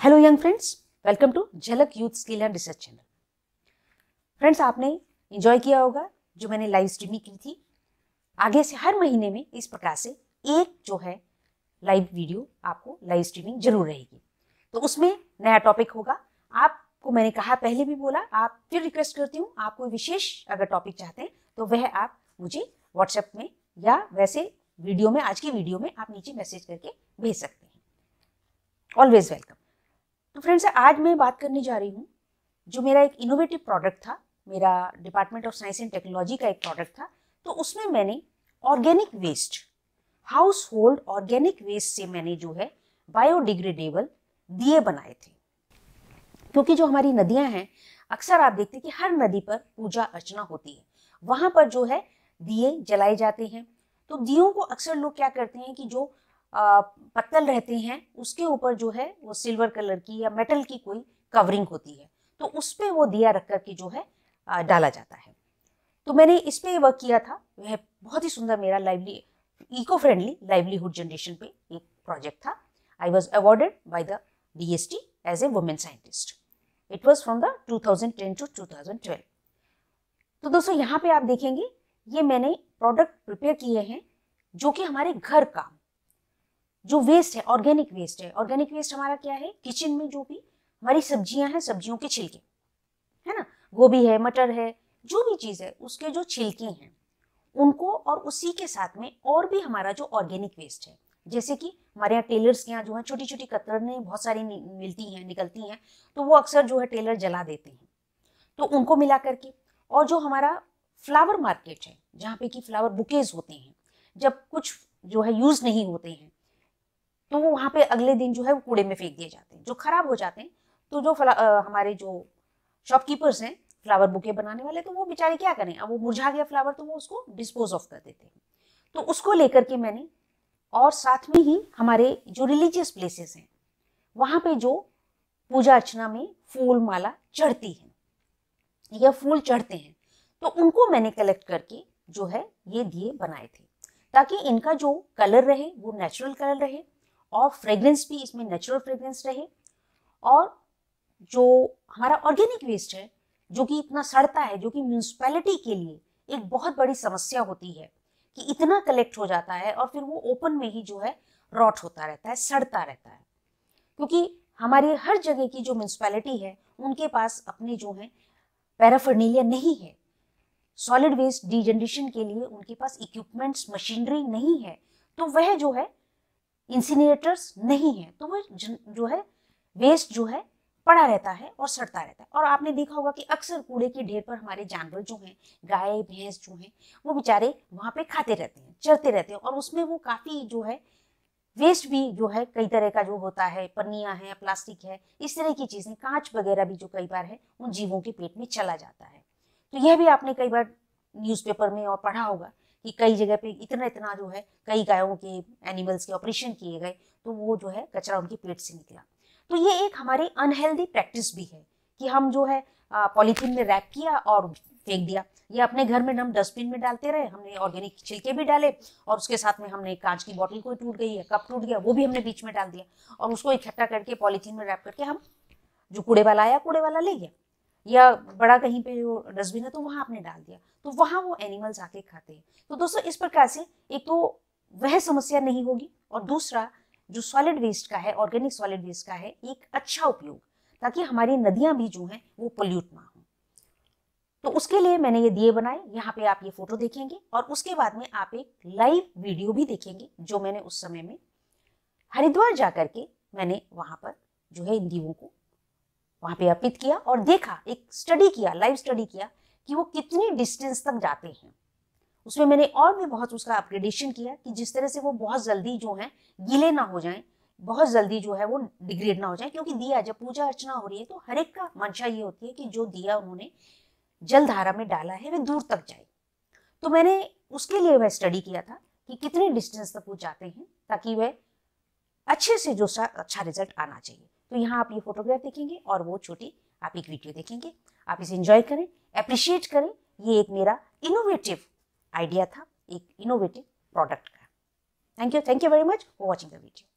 Hello young friends, welcome to Jhalak youth skill and research channel. Friends, आपने enjoy किया होगा जो मैंने लाइव स्ट्रीमिंग की थी। आगे से हर महीने में इस प्रकार से एक जो है लाइव वीडियो आपको लाइव स्ट्रीमिंग जरूर रहेगी। तो उसमें नया टॉपिक होगा। आपको मैंने कहा, पहले भी बोला, आप फिर रिक्वेस्ट करती हूँ, आप कोई विशेष अगर टॉपिक चाहते हैं तो वह आप मुझे व्हाट्सएप में या वैसे वीडियो में, आज की वीडियो में आप नीचे मैसेज करके भेज सकते हैं। Always welcome. तो फ्रेंड्स, आज मैं बात करने जा रही हूँ जो मेरा एक इनोवेटिव प्रोडक्ट था, मेरा department of science and technology का एक प्रोडक्ट था। तो उसमें मैंने organic waste, household organic waste से मैंने जो है बायोडिग्रेडेबल दिए बनाए थे। क्योंकि जो हमारी नदियां हैं, अक्सर आप देखते हैं कि हर नदी पर पूजा अर्चना होती है, वहां पर जो है दिए जलाए जाते हैं। तो दियों को अक्सर लोग क्या करते हैं कि जो पत्तल रहते हैं उसके ऊपर जो है वो सिल्वर कलर की या मेटल की कोई कवरिंग होती है, तो उस पे वो दिया रख करके जो है डाला जाता है। तो मैंने इस पे वर्क किया था। वह बहुत ही सुंदर मेरा lively eco friendly livelihood generation पे एक प्रोजेक्ट था। I was awarded by the DST as a women scientist. It was from the 2010 to 2012। तो दोस्तों, यहाँ पे आप देखेंगे ये मैंने प्रोडक्ट प्रिपेयर किए हैं जो कि हमारे घर का जो वेस्ट है, ऑर्गेनिक वेस्ट है। ऑर्गेनिक वेस्ट हमारा क्या है, किचन में जो भी हमारी सब्जियां हैं, सब्जियों के छिलके है ना, गोभी है, मटर है, जो भी चीज है उसके जो छिलके हैं उनको, और उसी के साथ में और भी हमारा जो ऑर्गेनिक वेस्ट है, जैसे कि हमारे यहाँ टेलर्स के यहाँ जो है छोटी छोटी कतरनें बहुत सारी मिलती हैं, निकलती हैं, तो वो अक्सर जो है टेलर जला देते हैं। तो उनको मिला करके, और जो हमारा फ्लावर मार्केट है जहाँ पे कि फ्लावर बुकेज होते हैं, जब कुछ जो है यूज नहीं होते हैं तो वो वहां पे अगले दिन जो है वो कूड़े में फेंक दिए जाते हैं, जो खराब हो जाते हैं। तो जो हमारे जो शॉपकीपर्स हैं, फ्लावर बुके बनाने वाले, तो वो बेचारे क्या करें, अब वो मुरझा गया फ्लावर तो वो उसको डिस्पोज ऑफ कर देते हैं। तो उसको लेकर के मैंने, और साथ में ही हमारे जो रिलीजियस प्लेसेस हैं वहां पे जो पूजा अर्चना में फूल माला चढ़ती है या फूल चढ़ते हैं, तो उनको मैंने कलेक्ट करके जो है ये दिए बनाए थे, ताकि इनका जो कलर रहे वो नेचुरल कलर रहे, और फ्रेग्रेंस भी इसमें नेचुरल फ्रेग्रेंस रहे। और जो हमारा ऑर्गेनिक वेस्ट है जो कि इतना सड़ता है, जो कि म्यूनिसिपैलिटी के लिए एक बहुत बड़ी समस्या होती है कि इतना कलेक्ट हो जाता है और फिर वो ओपन में ही जो है रॉट होता रहता है, सड़ता रहता है। क्योंकि हमारी हर जगह की जो म्यूनिसिपैलिटी है उनके पास अपने जो है पैराफर्नीलिया नहीं है, सॉलिड वेस्ट डिजनरेशन के लिए उनके पास इक्विपमेंट्स, मशीनरी नहीं है, तो वह जो है इंसिनरेटर्स नहीं है, तो वो जो है वेस्ट जो है पड़ा रहता है और सड़ता रहता है। और आपने देखा होगा कि अक्सर कूड़े के ढेर पर हमारे जानवर जो हैं, गाय भैंस जो हैं, वो बेचारे वहां पे खाते रहते हैं, चरते रहते हैं, और उसमें वो काफी जो है वेस्ट भी जो है कई तरह का जो होता है, पन्नियां हैं, प्लास्टिक है, इस तरह की चीजें, कांच वगैरह भी जो कई बार है उन जीवों के पेट में चला जाता है। तो यह भी आपने कई बार न्यूज़पेपर में और पढ़ा होगा कि कई जगह पे इतना इतना जो है कई गायों के, एनिमल्स के ऑपरेशन किए गए, तो वो जो है कचरा उनके पेट से निकला। तो ये एक हमारी अनहेल्दी प्रैक्टिस भी है कि हम जो है पॉलीथीन में रैप किया और फेंक दिया, या अपने घर में हम डस्टबिन में डालते रहे, हमने ऑर्गेनिक छिलके भी डाले और उसके साथ में हमने कांच की बोतल कोई टूट गई है, कप टूट गया, वो भी हमने बीच में डाल दिया, और उसको इकट्ठा करके पॉलीथीन में रैप करके हम, जो कूड़े वाला आया कूड़े वाला ले गया, या बड़ा कहीं पे जो डस्टबिन है तो वहां आपने डाल दिया, तो वहां वो एनिमल्स आके खाते हैं। तो दोस्तों, इस प्रकार से एक तो वह समस्या नहीं होगी, और दूसरा जो सॉलिड वेस्ट का है, ऑर्गेनिक सॉलिड वेस्ट का है एक अच्छा उपयोग, ताकि हमारी नदियां भी जो हैं वो पोल्यूट ना हो। तो उसके लिए मैंने ये दिए बनाए। यहाँ पे आप ये फोटो देखेंगे और उसके बाद में आप एक लाइव वीडियो भी देखेंगे जो मैंने उस समय में हरिद्वार जाकर के मैंने वहां पर जो है इन दीवों को वहां पे अर्पित किया, और देखा, एक स्टडी किया, लाइव स्टडी किया कि वो कितनी डिस्टेंस तक जाते हैं। उसमें मैंने और भी बहुत उसका अपग्रेडेशन किया कि जिस तरह से वो बहुत जल्दी जो है गीले ना हो जाएं, बहुत जल्दी जो है वो डिग्रेड ना हो जाए। क्योंकि दिया जब पूजा अर्चना हो रही है तो हर एक का मंशा ये होती है कि जो दिया उन्होंने जल धारा में डाला है वह दूर तक जाए। तो मैंने उसके लिए वह स्टडी किया था कि कितने डिस्टेंस तक वो जाते हैं, ताकि वह अच्छे से जो अच्छा रिजल्ट आना चाहिए। तो यहाँ आप ये फोटोग्राफ देखेंगे और वो छोटी आप एक वीडियो देखेंगे। आप इसे एंजॉय करें, अप्रिशिएट करें। ये एक मेरा इनोवेटिव आइडिया था, एक इनोवेटिव प्रोडक्ट का। Thank you very much for watching the video.